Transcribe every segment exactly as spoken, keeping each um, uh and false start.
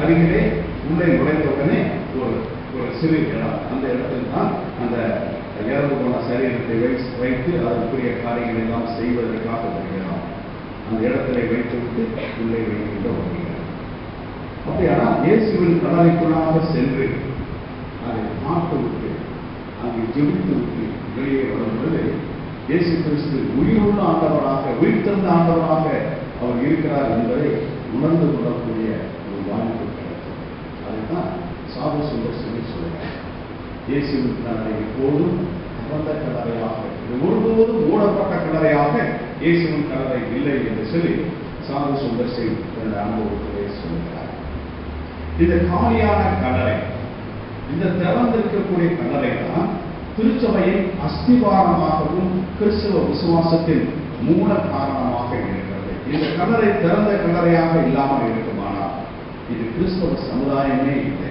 அருகிலே உள்ளே நுழைந்தவுடனே ஒரு ஒரு சிறு இடம், அந்த இடத்தில் தான் அந்த இறந்து போன சரீரத்தை வைத்து அதற்குரிய காரியங்களை எல்லாம் செய்வதற்காக வருகிறார். அந்த இடத்திலே வைத்துவிட்டு உள்ளே வைக்கின்ற வருகிறார். அப்படியானால் இயேசுவின் கல்லறைக்குள்ளாக சென்று அதை பார்த்து விட்டு அங்கே ஜெபித்து விட்டு வெளியே வரும் பொழுது இயேசு கிறிஸ்து உயிருள்ள ஆண்டவராக உயிர்த்தெழுந்த ஆண்டவராக அவர் இருக்கிறார் என்பதை உணர்ந்து கொள்ளக்கூடிய ஒரு வாய்ப்பு கிடைத்தது. அதுதான் சாது சுந்தர் சொல்லி சொல்கிறார். இயேசுவின் கல்லறை எப்போதும் திறந்த கல்லறையாக, இது ஒருபோதும் மூடப்பட்ட கல்லறையாக இயேசுவின் கல்லறை இல்லை என்று சொல்லி சாது சுந்தர் சிங் என்ற அனுபவத்திலே சொல்கிறார். இந்த காலியான கல்லறை, இந்த திறந்திருக்கக்கூடிய கல்லறை தான் திருச்சபையின் அஸ்திவாரமாகவும் கிறிஸ்தவ விசுவாசத்தின் மூல காரணமாக இருக்கிறது. இந்த கல்லறை திறந்த கல்லறையாக இல்லாமல் இருக்குமானால் இது கிறிஸ்தவ சமுதாயமே இல்லை.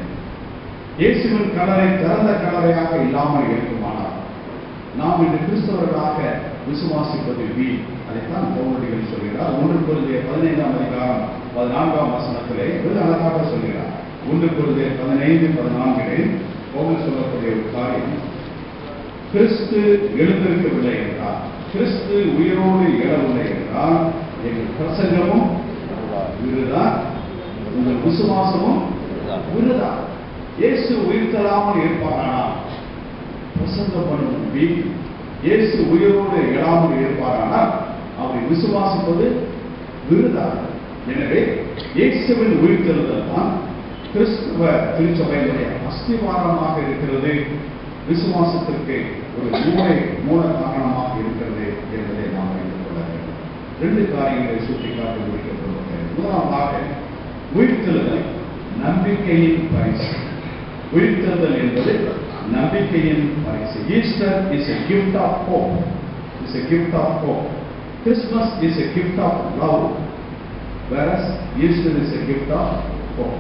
இயேசுவின் கல்லறை திறந்த கல்லறையாக இல்லாமல் இருக்குமானால் நாம் இந்த கிறிஸ்தவர்களாக விசுவாசிப்பது வீண். அதைத்தான் பவுலடிகள் சொல்கிறார். ஒன்று கொரிந்தியர் பதினைந்தாம் அதிகாரம் பதினான்காம் வசனத்திலே வெகு அழகாக சொல்கிறார். ஒன்று கொரிந்தியர் பதினைந்து பதினான்கிலே பவுல் சொல்லக்கூடிய ஒரு காரியம், கிறிஸ்து எழுந்திருக்கவில்லை என்றால், கிறிஸ்து உயிரோடு எழவில்லை என்றால் எங்கள் பிரசங்கமும் விருதா, உங்கள் விசுவாசமும் விருதா. இயேசு உயிர் தராமல் இருப்பாரானால் பிரசங்கம் பண்ணும் வீண். இயேசு உயிரோடு எழாமல் இருப்பாரானால் அவரை விசுவாசிப்பது விருதா. எனவே இயேசுவின் உயிர்த்தெழுதல் தான் கிறிஸ்துவ திருச்சபையினுடைய அஸ்திவாரமாக இருக்கிறது, விசுவாசத்திற்கு ஒரு மூளை மூல காரணமாக இருக்கிறது என்பதை நாம் அறிந்து கொள்ள வேண்டும். ரெண்டு காரியங்களை சுட்டிக்காட்டி முடிக்கப்படுகிறது. முதலாவதாக உயிர்த்தெழுதல் நம்பிக்கையின் பரிசு. உயிர்த்தெழுதல் என்பது நம்பிக்கையின் பரிசு. Easter is a gift of hope. It's a gift of hope. Christmas is a gift of love, whereas Easter is a gift of hope.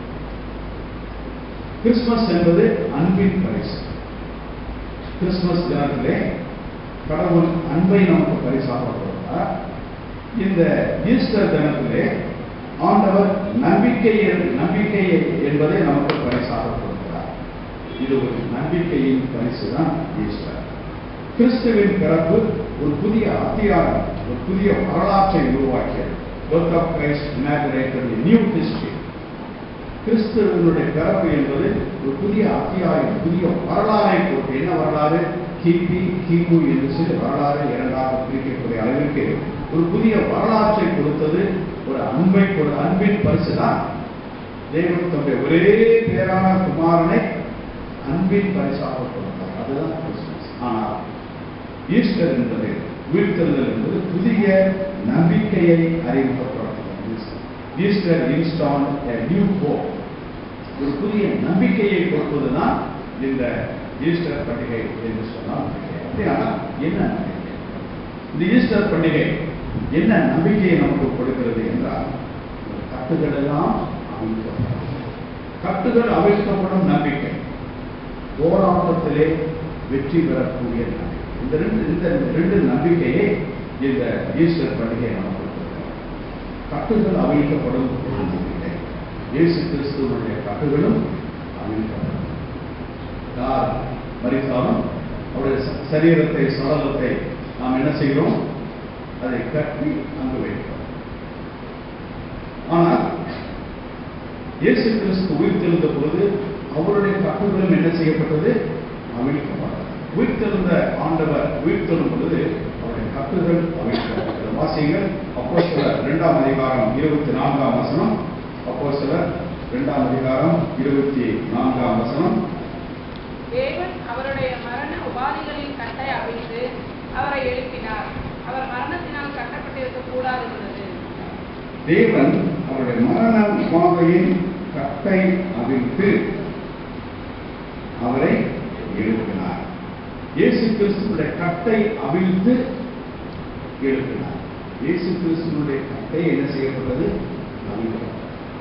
Christmas என்பது அன்பின் பரிசு. கிறிஸ்துமஸ் தினத்திலே கடவுள் அன்பை நமக்கு பரிசாக கொடுத்தார். இந்த ஈஸ்டர் தினத்திலே ஆண்டவர் நம்பிக்கை நம்பிக்கை என்பதை நமக்கு பரிசாக கொடுக்கிறார். இது ஒரு நம்பிக்கையின் பரிசு தான் ஈஸ்டர். கிறிஸ்துவின் பிறப்பு ஒரு புதிய அத்தியாயம், ஒரு புதிய வரலாற்றை உருவாக்கியது. Birth of Christ inaugurated a new history. கிறிஸ்துவனுடைய பிறப்பு என்பது ஒரு புதிய அத்தியாயம், புதிய வரலாறை கொடுத்து, என்ன வரலாறு, கிபி கிமு என்று சொல்லி வரலாறு இரண்டாக பிரிக்கக்கூடிய அளவிற்கு ஒரு புதிய வரலாற்றை கொடுத்தது. ஒரு அன்பை ஒரு அன்பின் பரிசு தான். தேவன் தன்னுடைய ஒரே பேரான குமாரனை அன்பின் பரிசாக கொடுத்தார். அதுதான் கிறிஸ்துமஸ். ஆனால் ஈஸ்டர் என்பது, உயிர்த்தெழுதல் என்பது புதிய நம்பிக்கையை அறிமுகப்படுத்துகிறது. Easter installed a new hope. ஒரு புதிய நம்பிக்கையை கொடுப்பதுதான் இந்த ஈஸ்டர் பண்டிகை என்று சொன்னால். அப்படியானால் என்ன நம்பிக்கை? இந்த ஈஸ்டர் பண்டிகை என்ன நம்பிக்கையை நமக்கு கொடுக்கிறது என்றால், கட்டுகள் எல்லாம் அவிழ்க்கப்படும். கட்டுகள் அவிழ்க்கப்படும் நம்பிக்கை, போராட்டத்திலே வெற்றி பெறக்கூடிய நம்பிக்கை. இந்த ரெண்டு இந்த ரெண்டு நம்பிக்கையை இந்த ஈஸ்டர் பண்டிகை நமக்கு கொடுக்கிறது. கட்டுகள் அவிழ்க்கப்படும் நம்பிக்கை. இயேசு கிறிஸ்துவனுடைய கட்டுகளும் அவிழ்க்கப்படும். யார் மரித்தாலும் அவருடைய சரீரத்தை சடலத்தை நாம் என்ன செய்கிறோம், அதை கட்டி அங்கு வைக்கிறோம். ஆனால் இயேசு கிறிஸ்து உயிர்த்தெழுந்த பொழுது அவருடைய கட்டுகளும் என்ன செய்யப்பட்டது, அவிழ்க்கப்பட்டது. உயிர்த்தெழுந்த ஆண்டவர் உயிர்த்தெழும் பொழுது அவருடைய கட்டுகள் அவிழ்க்கப்பட்டது. வாசிங்கள் அப்போஸ்தலர் இரண்டாம் அதிகாரம் இருபத்தி நான்காம் வசனம். அப்போஸ்தலர் இரண்டாம் அதிகாரம் இருபத்தி நான்காம் வசனம். தேவன் அவருடைய மரண உபாதிகளின் கட்டை அவிழ்த்து அவரை எழுப்பினார். அவர் மரணத்தினால் கட்டப்பட்டிருக்க கூடாது இருந்தது. தேவன் அவருடைய மரண உபாதையின் கட்டை அவிழ்த்து அவரை எழுப்பினார். இயேசு கிறிஸ்துவுடைய கட்டை அவிழ்த்து எழுப்பினார். இயேசு கிறிஸ்துவனுடைய கட்டை என்ன செய்யப்பட்டது, அவிழ்க்கப்பட்டது.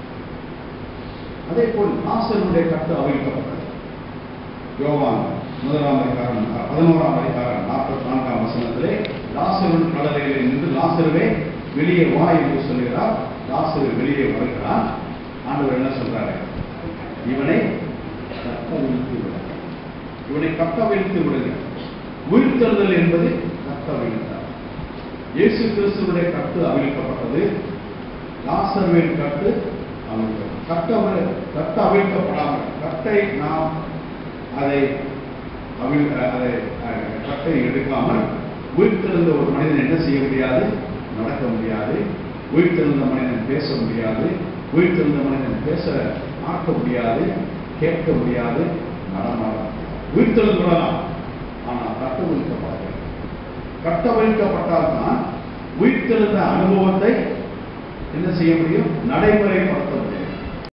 அதே போல் லாசருடைய கட்டு அவிழ்க்கப்பட்டது. யோவான் முதலாம் அதிகாரம் பதினோராம் அதிகாரம் நாற்பத்தி நான்காம் வசனத்திலே லாசருவின் கடலையில் நின்று லாசருவே வெளியே வா என்று சொல்கிறார். லாசரு வெளியே வருகிறார். ஆண்டவர் என்ன சொல்றார், இவனை கட்டவிழ்த்து விடுங்கள். உயிர்த்தெழுதல் என்பது கட்டவிழ்த்தார். இயேசு கிறிஸ்துவுடைய கட்டு அவிழ்க்கப்பட்டது, லாசருவின் கட்டு அவிழ்க்கப்பட்டது. கட்ட கட்ட அவிழ்க்கப்படாமல், கட்டை நாம் அதை அவிழ் அதை கட்டை எடுக்காமல் உயிர்த்தெழுந்த ஒரு மனிதன் என்ன செய்ய முடியாது? நடக்க முடியாது. உயிர்த்தெழுந்த மனிதன் பேச முடியாது. உயிர்த்தெழுந்த மனிதன் பேச ஆக்க முடியாது, கேட்க முடியாது, நடமாட உயிர்த்தெழுந்து விடலாம். ஆனால் கட்டவிழ்க்கப்பட கட்டவிழ்க்கப்பட்டால்தான் உயிர்த்தெழுந்த அனுபவத்தை என்ன செய்ய முடியும்? நடைமுறைப்படுத்த முடியும்.